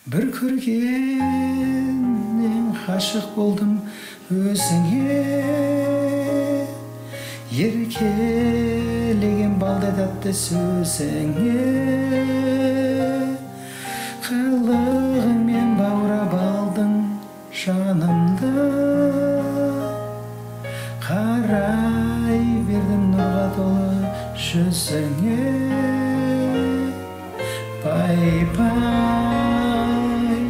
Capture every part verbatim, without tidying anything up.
Bir көргеннен ғашық болдым өзіңе, еркелеген балдай тәтті сөзіңе, қылығыңмен баурап алдың жанымды, қарай бердім нұрға толы жүзіңе. Пай-пай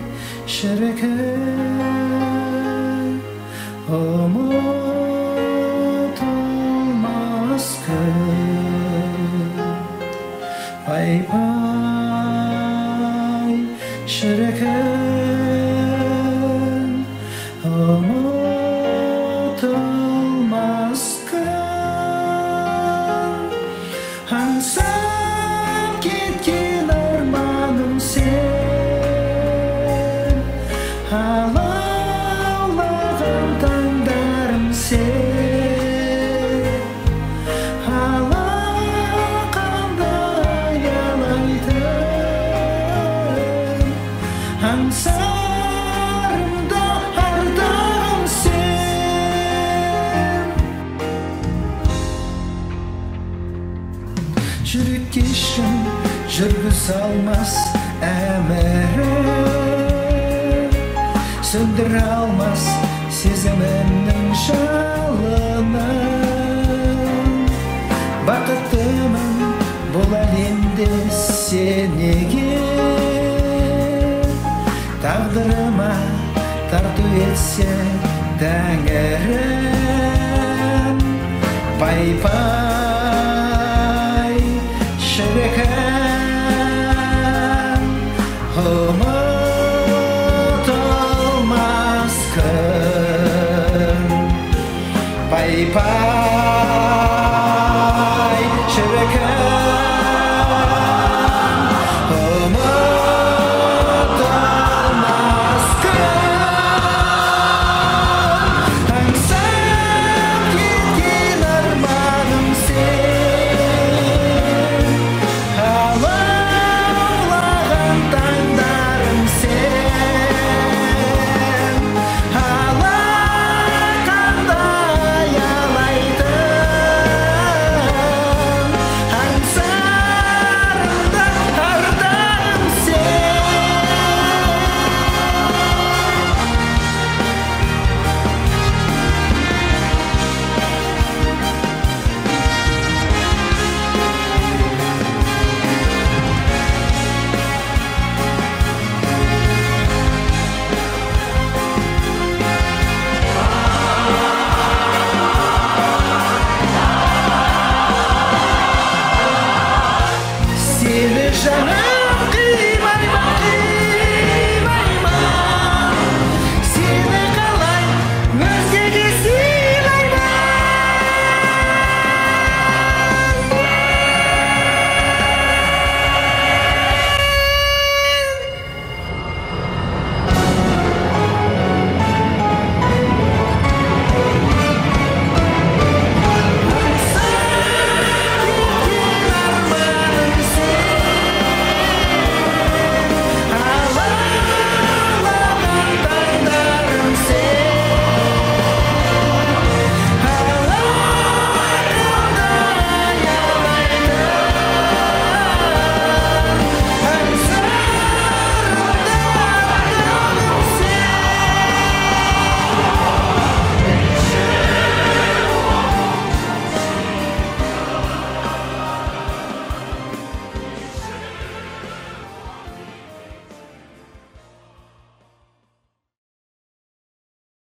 шіркін, ұмытылмас күн. Пай-пай шіркін, ұмытылмас күн. Аңсап кеткен арманым сен, алаулаған таңдарым сен, алақанда аялайтын аңсарымда ардағым сен. Жүрекке ешкім жүргізе алмас әмірі, сөндіре алмас сезімімнің жалынын. Бақыттымын бұл әлемде сенеге, тағдырыма тарту етсе тәңірім. Пай-пай шіркін, ұмытылмас